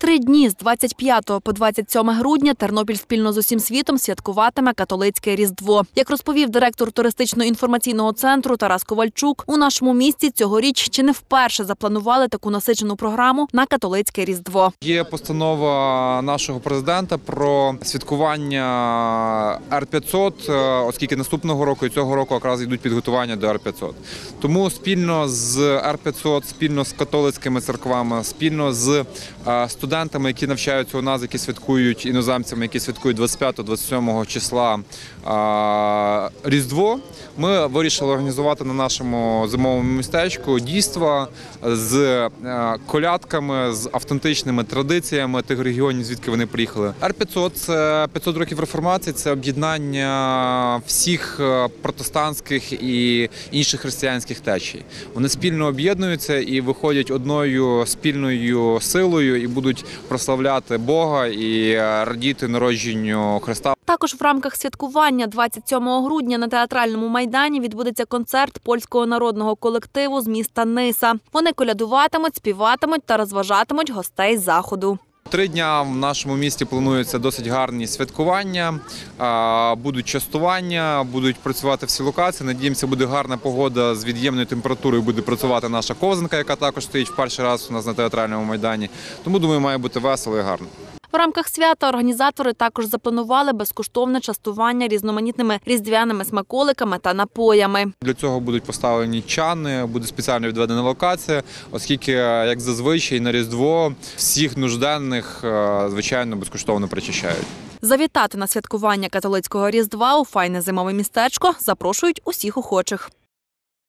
3 дні з 25 по 27 грудня Тернопіль спільно з усім світом святкуватиме католицьке Різдво. Як розповів директор туристично-інформаційного центру Тарас Ковальчук, у нашому місті цьогоріч чи не вперше запланували таку насичену програму на католицьке Різдво. Є постанова нашого президента про святкування Р-500, оскільки наступного року і цього року якраз йдуть підготування до Р-500. Тому спільно з Р-500, спільно з католицькими церквами, спільно з студентами, які навчаються у нас, які святкують, іноземцями, які святкують 25-27 числа Різдво, ми вирішили організувати на нашому зимовому містечку дійства з колядками, з автентичними традиціями тих регіонів, звідки вони приїхали. Р-500 – це 500 років реформації, це об'єднання всіх протестантських і інших християнських течій. Вони спільно об'єднуються і виходять одною спільною силою і будуть прославляти Бога і радіти народженню Христа. Також в рамках святкування 27 грудня на Театральному майдані відбудеться концерт польського народного колективу з міста Ниса. Вони колядуватимуть, співатимуть та розважатимуть гостей заходу. 3 дня в нашому місті плануються досить гарні святкування, будуть частування, будуть працювати всі локації. Надіємося, буде гарна погода з від'ємною температурою, буде працювати наша ковзанка, яка також стоїть в перший раз у нас на Театральному майдані. Тому, думаю, має бути весело і гарно. В рамках свята організатори також запланували безкоштовне частування різноманітними різдвяними смаколиками та напоями. Для цього будуть поставлені чани, буде спеціально відведена локація, оскільки, як зазвичай, на Різдво всіх нужденних, звичайно, безкоштовно причащають. Завітати на святкування католицького Різдва у файне зимове містечко запрошують усіх охочих.